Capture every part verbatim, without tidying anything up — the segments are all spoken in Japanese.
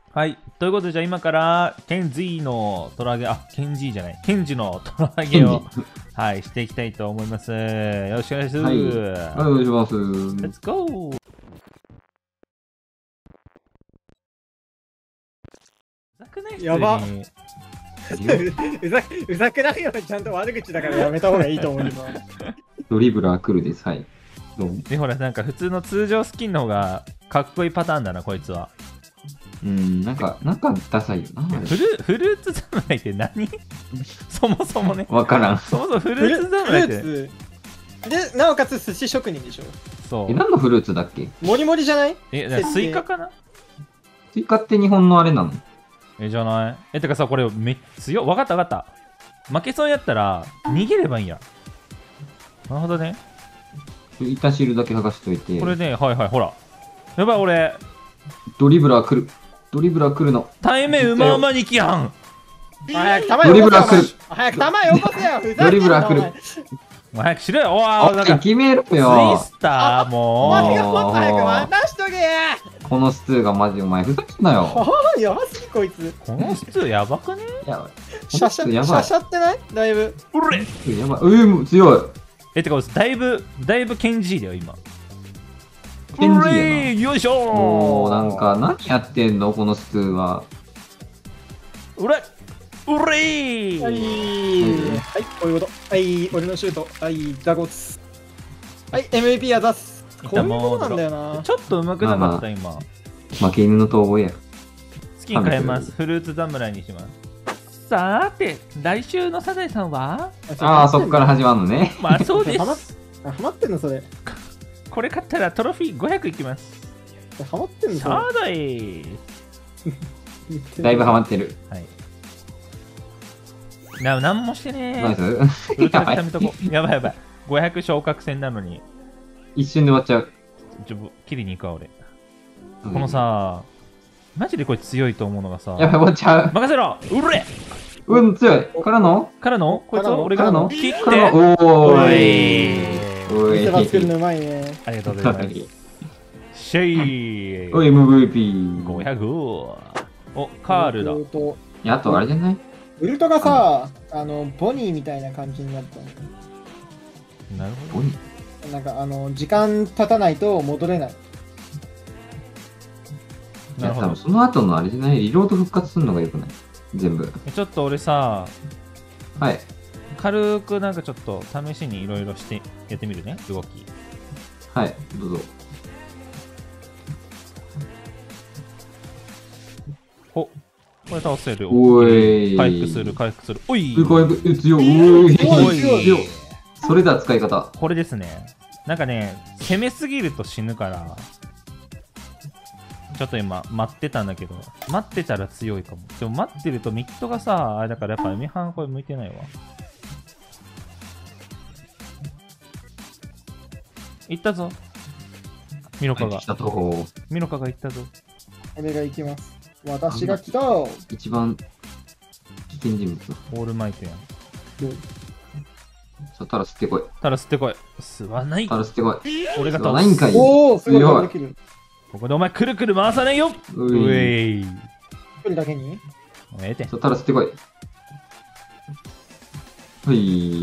はい。ということで、じゃあ今から、ケンジーのトラゲ、あ、ケンジーじゃない、ケンジのトラゲを、はい、していきたいと思います。よろしくお願いします。 はい、はい、お願いします。 Let's go! うざくない？ やば。 うざうざくないよ。ちゃんと悪口だからやめた方がいいと思う。 ドリブラー来るです。はい。どうも。 で、ほら、なんか普通の通常スキンの方がかっこいいパターンだな、こいつは。 うん、なんか、なんかダサいよな。 フルフルーツ侍って何？そもそもね。 わからん。 そもそもフルーツ侍って。 で、なおかつ寿司職人でしょ。 そう。 え、何のフルーツだっけ？ もりもりじゃない？ え、スイカかな？ スイカって日本のあれなの？ え、じゃない？え、てかさ、これめっ強っ。わかったわかった。負けそうやったら逃げればいいんや。なるほどね。 板汁だけ剥がしといて。 これね、はいはい、ほら。やばい、俺。 ドリブラー来る。ドリブラー来るの。 対面うまうまにきやん。 早く球よこせよ。 ドリブラー来る。 早く球よこせよ。 ドリブラー来る。 早くしろよ。おー、なんか決めろよ。 ツイスターもう。 お前がもっと早く渡しとけ。 このスツーがマジお前ふざけんなよ。 やばすぎこいつ。 このスツーやばくね？ やばい。 シャシャ、シャシャってない？だいぶ。 うれやばい。うー、強い。 え、てか、だいぶ、だいぶケンジーだよ、今。 ケンジーやな。 よいしょー。 おー、なんか、何やってんのこのスツーは。 うれうれーはい、はい、こういうこと。はい、俺のシュート。はい、ダゴツ。はい、エムブイピー は出す。こういうことなんだよな。 ちょっと上手くなかった、今。 負け犬の遠吠えや。 スキン変えます。フルーツ侍にします。さーて、来週のサザエさんはああ、そっから始まるのね。 まあそうです。 ハマってんのそれ。 これ買ったらトロフィーごひゃくいきます。 ハマってんのちょうどいい。 だいぶハマってる。 はい。な、なんもしてねナイス。 ウルトラ来ためとこ。やばいやばい。ごひゃく昇格戦なのに。 一瞬で終わっちゃう。 ちょ、切りに行くわ、俺。このさ、マジでこれ強いと思うのがさ。 やばい、終わっちゃう。 任せろうれうん、強い。からのからのこいつは俺がの切って。 おーい。 おい。見せ場作るのうまいね。 ありがとうございます。シェイおい、エムブイピー。 ごひゃく。お、カールだ。 いや、あとあれじゃない？ ウルトがさ、あの、ボニーみたいな感じになった。 なるほど。なんか、あの、時間経たないと戻れない。 いや、多分その後のあれじゃない？リロード復活するのがよくない？全部。 ちょっと俺さ、 はい。 軽くなんかちょっと試しにいろいろしてやってみるね、動き。 はい、どうぞ。 お、これ倒せる。 おい。 回復する、回復する。おい。 回復、強い。 おい。 強い。それだ、使い方。 これですね。なんかね、攻めすぎると死ぬから、ちょっと今、待ってたんだけど、待ってたら強いかも。でも待ってるとミッドがさ、あれだからやっぱエミハンこれ向いてないわ。行ったぞ。ミノカが。ミノカが行ったぞ。 俺が行きます。私が来た。 一番危険人物。 オールマイトやん。 さあ、タラ吸ってこい。 タラ吸ってこい。吸わない。 タラ吸ってこい。 俺が倒す。 ないんかい。 おお、すごい。できる。 ここでお前くるくる回さねえよ。うえい。 一人だけにええて。 さあ、タラ吸ってこい。ほい。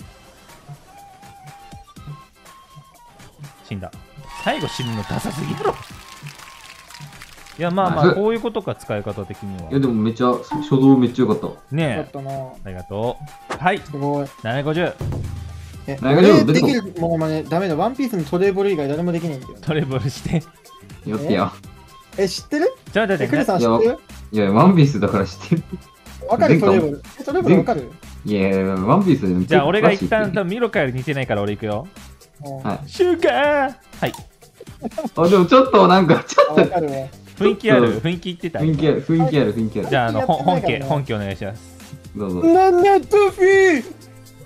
死んだ。最後死ぬのダサすぎるろ。いや、まあまあ、こういうことか、使い方的には。 いや、でもめっちゃ、初動めっちゃよかった。 ねえ。ありがとう。はい。 すごい。 ななひゃくごじゅう。 え、ななひゃくごじゅうできるものまね、ダメだ。ワンピースのトレーボル以外誰もできないんだよ。 トレーボルして。 よってや。 え、知ってる？ ちょっと待って、 クリさん知ってる？ いや、ワンピースだから知ってる。 わかるトレーボル。え、トレーボルわかる？ いや、ワンピースで。 じゃあ、俺が一旦、ミロカより似てないから俺行くよ。 はい。 シュガー。はい。 あ、でもちょっとなんか、ちょっと。 雰囲気ある？雰囲気言ってた？ 雰囲気ある、雰囲気ある、雰囲気ある。 じゃあ、あの、本家、本家お願いします。 どうぞ。 なんだ、トフィー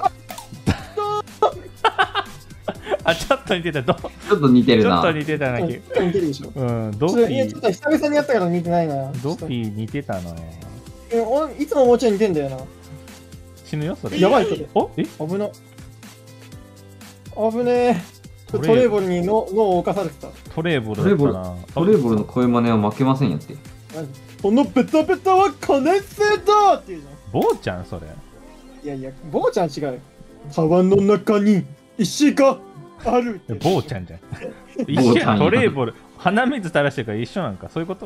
あ、ちょっと似てた。ちょっと似てるな。 ちょっと似てたな。 似てるでしょ。 うん、ドフィー。 いや、ちょっと久々にやったから似てないな。 ドフィー似てたな。 え、いつももうちょい似てんだよな。 死ぬよ、それ。 やばい、それ。 おえ危な。危ねえ。トレーボルに脳を侵されてた。 トレーボルだったな。トレーボルの声真似は負けませんやって。 このペタペタは金製だって言うじゃん。 坊ちゃんそれ。 いやいや、坊ちゃん違う。川の中に石があるって。 坊ちゃんじゃん。一緒やん、トレーボール。鼻水垂らしてるから一緒なんか、そういうこと？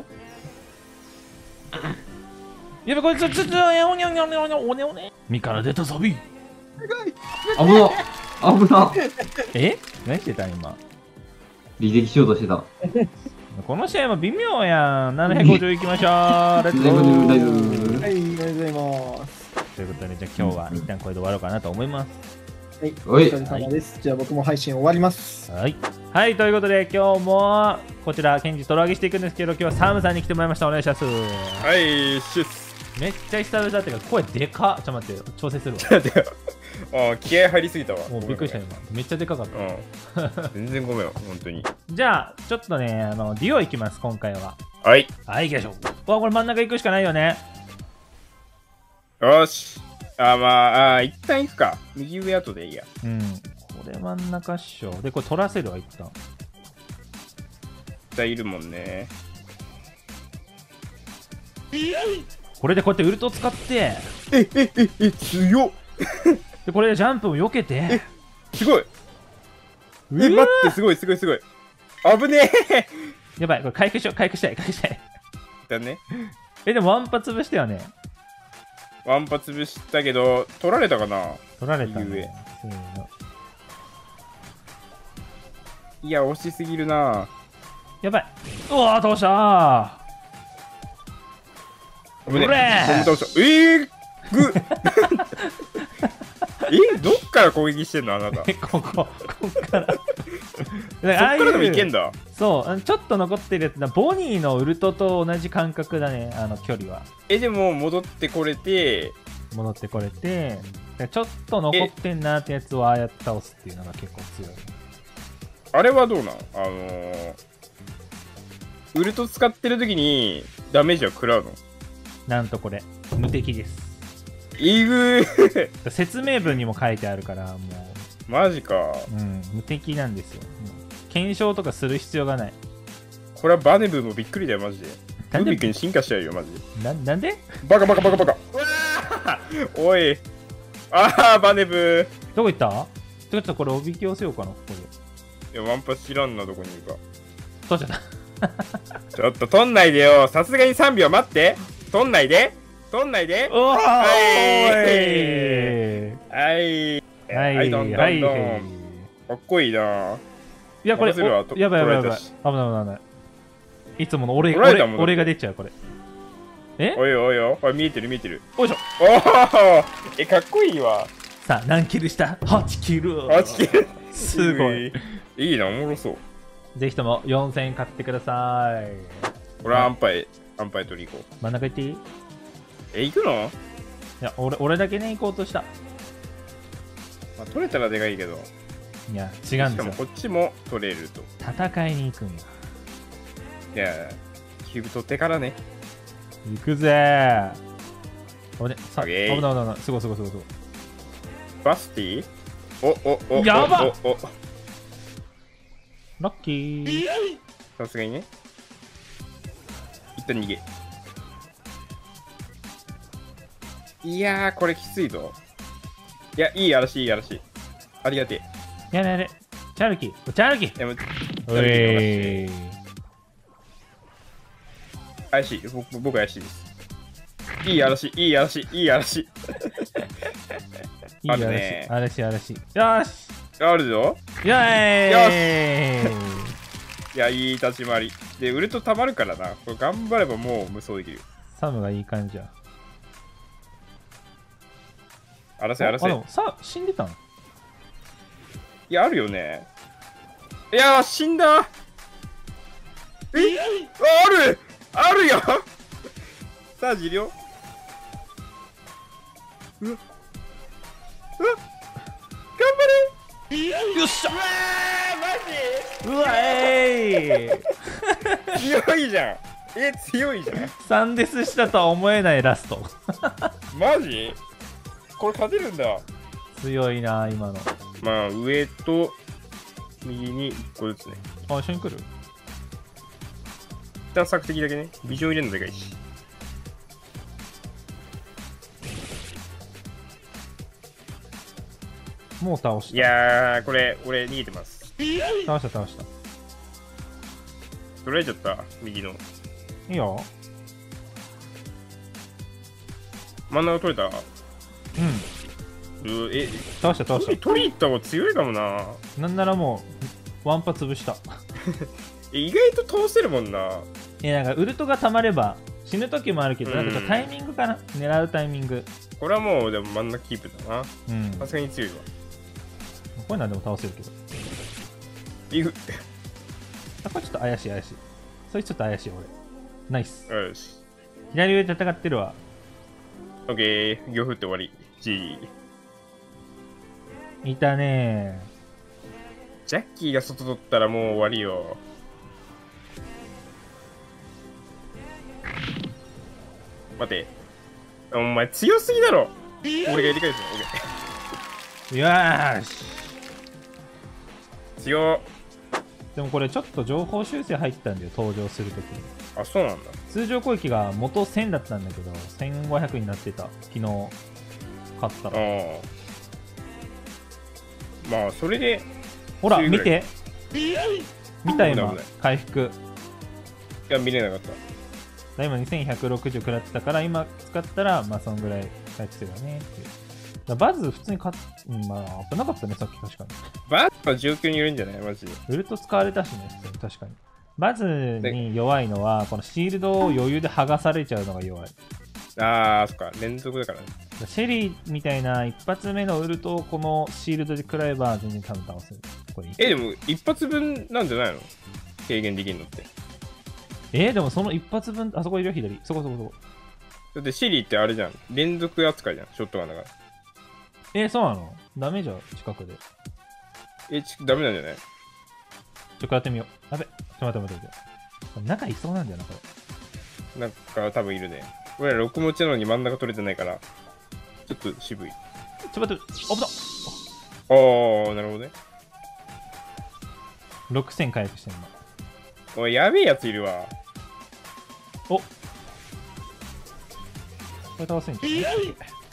やべ、これちょ、ちょ、ちょ、おにょにょにょにょ、おねおね。身から出たサビ。 危な危なえ？何してた今。 履歴しようとしてた。 この試合も微妙やん。ななひゃくごじゅういきましょう。レッツゴー。 大丈夫はい、ありがとうございます。 ということで、じゃあ今日は一旦これで終わろうかなと思います。 はい、おおい疲れ様です。じゃあ僕も配信終わります。 はい。はい、ということで今日もこちら、ケンジトロ上げしていくんですけど、今日はサムさんに来てもらいました。お願いします。 はい、シュッス。 めっちゃ久々っていうか、声でかっ。ちょっと待って、調整するわ。 ちょっと待ってよ。あ、気合入りすぎたわ。 もうびっくりした今。めっちゃでかかった。 うん。全然ごめんよ、本当に。 じゃあ、ちょっとね、あの、デュオ行きます、今回は。 はい。 はい、行きましょう。わ、これ真ん中行くしかないよね。 よし。あ、まあ、あ一旦行くか。右上後でいいや。 うん。これ真ん中っしょ。で、これ取らせるわ、一旦。 絶対いるもんね。 これでこうやってウルト使って、 え、え、え、え、強っ。 で、これでジャンプを避けて、 すごい。え、待って、すごい、すごい、すごい。危ねえ。 やばい、これ回復しよう、回復したい、回復したい。 だね。 え、でもワンパ潰したよね。 ワンパ潰したけど、取られたかな。 取られた、 右上ね。せーの。 いや、惜しすぎるな。 やばい。うわー、倒したー。 危ねうれーえ。倒した。えー、ぐえ、どっから攻撃してんのあなた。 え、ここ、こっから。そっそっからでもいけんだ。 そう、ちょっと残ってるやつだ。ボニーのウルトと同じ感覚だね、あの距離は。 え、でも戻ってこれて、 戻ってこれて、ちょっと残ってんなってやつをああやって倒すっていうのが結構強い。 あれはどうなんあのー、ウルト使ってる時にダメージは食らうの？ なんとこれ、無敵です。 イグー説明文にも書いてあるから、もマジか。 う、うん、無敵なんですよ。もう検証とかする必要がない。 これはバネブーもびっくりだよ、マジで。 なんでブビックに進化しちゃうよ、マジで。 ななんでバカバカバカバカ。うわーおい。あー、バネブー。 どこ行ったちょっとこれおびき寄せようかな、ここで。 いや、ワンパ知らんな、どこにいるか。 取っちゃった。 ちょっと取んないでよ。さすがにさんびょう待って。取んないで。取んないで。 おーはい。 はいはい、どんどはいんどん。かっこいいな。 いや、これ、 任せるわおやばいやばいやばい。 取られたし危ない危ない危ない。いつもの俺俺取られたもんだって俺が出ちゃう、これ。えおいおいおい。これ見えてる見えてる。 よいしょ。 おおえ、かっこいいわ。 さあ、何キルした ?はち キル。 はちキル。 すごい。 いいな、おもろそう。 ぜひともよんせんえん買ってください。 これはアンパイ、アンパイ取り行こう。 真ん中行っていいいえ、行くの？ や、俺俺だけね、行こうとした。 まあ、取れたらでかいけど。 いや、違うんですしかもよ。 こっちも取れると。 戦いに行くんよ。 いや、キューブ取ってからね。 行くぜー。おね、さ、 オッケー危ない危ない危ない。すごいすごいすごいすごい。 バスティお、お、お、 やばっお、お、おラッキー。 さすがにね。一旦逃げ。いやー、これきついぞ。いや、いい嵐、いい嵐。ありがてえ。 やれやれ。チャルキー。チャルキー。 でも、 おい。 怪しい。僕、僕怪しいです。いい嵐、いい嵐、いい嵐。 いいある嵐ね。 嵐嵐。よーし。 あるぞ。 よーい。 いや、いい立ち回り。で、ウルト溜まるからな。これ頑張ればもう無双できる。 サムがいい感じや。 荒らせ、荒らせ。 あ、でもさ、死んでたの？ いや、あるよね。いやー、死んだ。えあるあるよさあ、治療。うわ。うわ。頑張れよっしゃ。 うわー、マジうわえい。 強いじゃん。え、強いじゃん。 サンデスしたとは思えないラスト。 マジこれ勝てるんだ。 強いな、今の。 まあ、上と右にいっこずつね。 あ、一緒に来る？ 旦索敵だけね。ビジョン入れるのでかいし。 もう倒した。 いやー、これ、俺逃げてます。 倒した倒した。 取られちゃった、右の。 いいよ。 真ん中取れた。 うん。 うえ、 倒した倒した。 取り行った方が強いかもな。 なんならもう、ワンパ潰した。 意外と倒せるもんな。 いや、なんかウルトが溜まれば死ぬ時もあるけど、なんかちょっとタイミングかな、狙うタイミング。 これはもう、でも真ん中キープだな。 うん。 さすがに強いわ。 こういうのはでも倒せるけど。 いく。 あ、これちょっと怪しい怪しい。そいつちょっと怪しい俺。ナイス。 よし。 左上で戦ってるわ。 オッケー。漁夫って終わり。G。 いたねー。ジャッキーが外取ったらもう終わりよ。待て。お前強すぎだろ。俺が入れ替えるぞ。オッケー。よーし。 強っ。 でもこれちょっと情報修正入ったんだよ、登場するときに。 あ、そうなんだ。 通常攻撃が元せんだったんだけど、せんごひゃくになってた。昨日、買ったら。 ああ。まあ、それで。 ほら、見て。見た今、回復。 いや、見れなかった。 今にせんひゃくろくじゅう食らってたから、今使ったら、まあ、そんぐらい回復するよねっていう。バズ普通に勝っ、うん、まあ、危なかったね、さっき確かに。 バズは状況によるんじゃないマジで。 ウルト使われたしね、確かに。バズに弱いのは、このシールドを余裕で剥がされちゃうのが弱い。 ああ、そっか、連続だからね。 シェリーみたいな一発目のウルトをこのシールドで食らえば全然多分倒せる。これえ、でも一発分なんじゃないの軽減できるのって。 えー、でもその一発分、あそこいるよ、左。そこそこそこ。 だってシェリーってあれじゃん。連続扱いじゃん、ショットガンだから。 えー、そうなのダメじゃん、近くで。 え、ちダメなんじゃないちょっとやってみよう。やべ、ちょっと待って待って待って。中いそうなんだよな、これ。なんか多分いるね。俺らろく持ちなのに真ん中取れてないから、ちょっと渋い。 ちょっと待って、おぶたおー、なるほどね。 ろくせん回復してんの。 おい、やべえやついるわ。 おこれ倒せんじゃん。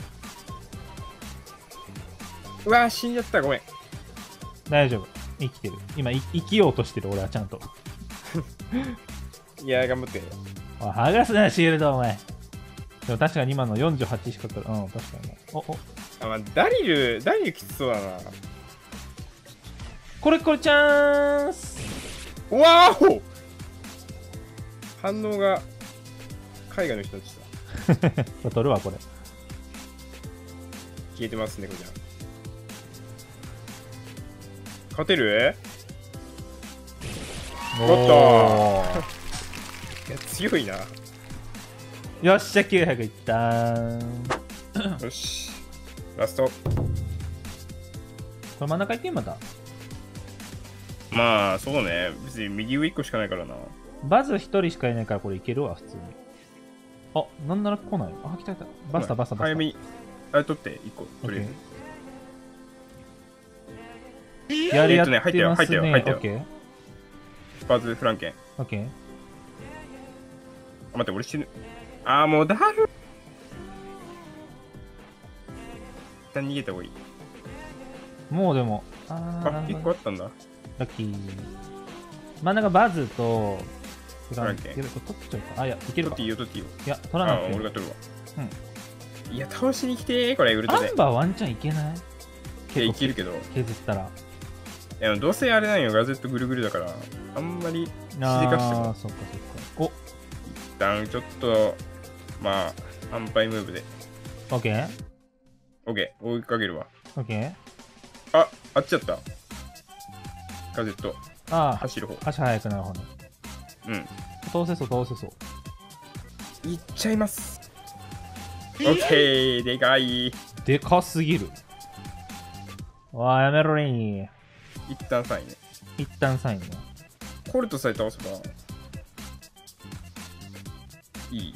うわー、死んじゃった、ごめん。 大丈夫。生きてる。今、生きようとしてる、俺はちゃんと。 いやー、頑張って。 おい、剥がすな、シールド、お前。でも確かに今のよんじゅうはちしかかる。うん、確かに。お、お。 あ、まあ、ダリル、ダリルきつそうだな。 これこれチャンス。 わーお反応が、海外の人たちだ。 これ取るわ、これ。 消えてますね、これじゃん。勝てるおっといや強いな。 よっしゃ、きゅうひゃくいったー。 よし。ラスト。これ真ん中行ってまた。 まあ、そうね。別に右上いっこしかないからな。 バズひとりしかいないからこれいけるわ、普通に。あ、なんなら来ない。あ、来た来た。バスタバスタバスタ。 早めに。あれ取って、いっこ。とりあえず。 やるやってますね。 入ったよ、入ったよ、入ったよ。 オッケー。 バズフランケン。 オッケー。 あ、待って、俺死ぬ。あー、もうダル。一旦逃げた方がいい。 もうでも。 あー、いっこあったんだ。 ラッキー。真ん中バズと、 フランケン。 取っちゃうか。あ、いや、いけるか。 取っていいよ、取っていいよ。 いや、取らなくて。 あ、俺が取るわ。 うん。 いや、倒しに来てー、これ、ウルトで。 アンバーワンチャンいけない？ いや、いけるけど。 削ったら。 いや、どうせあれなんよ、ガゼットぐるぐるだから、あんまりしでかしても。 ああ、そっかそっか。お一旦ちょっと、まあ、反敗ムーブで。 オッケー？ オッケー、追いかけるわ。 オッケー？ あ、あっちやった。ガゼット。 ああ、 走る方。 足速くなる方ね。 うん。 通せそう、通せそう。 いっちゃいます。オッケー、でかい。 でかすぎる。わあ、やめろに。 一旦さんいね。 一旦さんいね。 コルトさえ倒せばいい。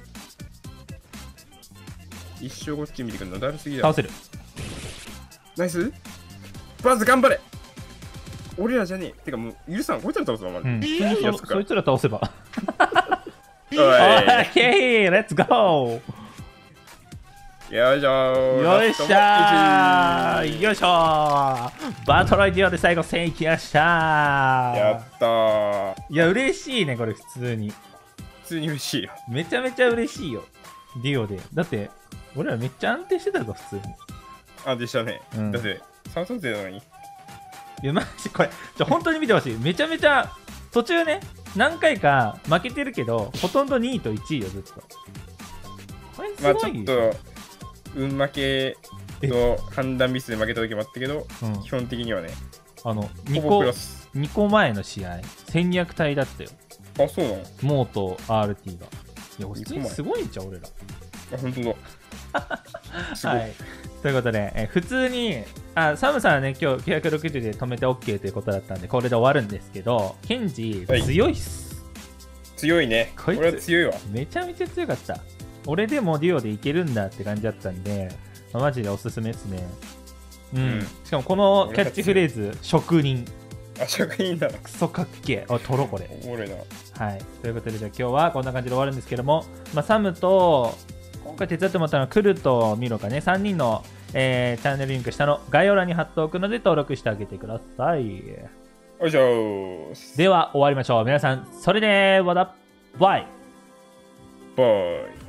一生こっち見てくるのだるすぎだ。 倒せる。 ナイス。バズ頑張れ。俺らじゃねえ。てかもう許さん、こいつら倒すわ、まうん、そ, そいつら倒せばおい。 オッケー、レッツゴー。 よいしょー。 よいしょー、 ラストマッチよいしょー。バトロイディオで最後せんいきましたー。 やったー。 いや、嬉しいね、これ普通に。 普通に嬉しいよ。 めちゃめちゃ嬉しいよ。ディオで。だって、俺らめっちゃ安定してたぞ、普通に。 あ、でしたね。 うんだって、さんさつ勢なのに。 いや、マジこれ、ちょ、本当に見てほしい。めちゃめちゃ、途中ね、何回か負けてるけど、ほとんどにいといちいよ、ずっと。これすまあごいよ。 ちょっと、運負けと判断ミスで負けた時もあったけど、 うん基本的にはね、 あの、 ほ 2個ぼプラ、ス。 にこまえの試合、戦略隊だったよ。 あ、そうなのモーと アールティー が。いや、普通ににこまえすごいんちゃう、俺ら。 あ、本当だ。すごい。 はい。ということで、え普通に、あ、サムさんはね、今日きゅうひゃくろくじゅうで止めて OK ということだったんで、これで終わるんですけど、ケンジ、 はい強いっす。 強いね。 こいつ俺は強いわ。 めちゃめちゃ強かった。俺でもデュオでいけるんだって感じだったんで、まあマジでおすすめですね。うん。 うんしかもこのキャッチフレーズ、職人。 あ、職人だな。 クソかっけえ。あ、取ろうこれ。 おもろいな。 はい。ということで、じゃあ今日はこんな感じで終わるんですけども、まあ、サムと、今回手伝ってもらったのはクルとミロかね、さんにんの、えーチャンネルリンク下の概要欄に貼っておくので登録してあげてください。 よいしょー。 では終わりましょう。皆さん、それではだ、バイ。 バイ。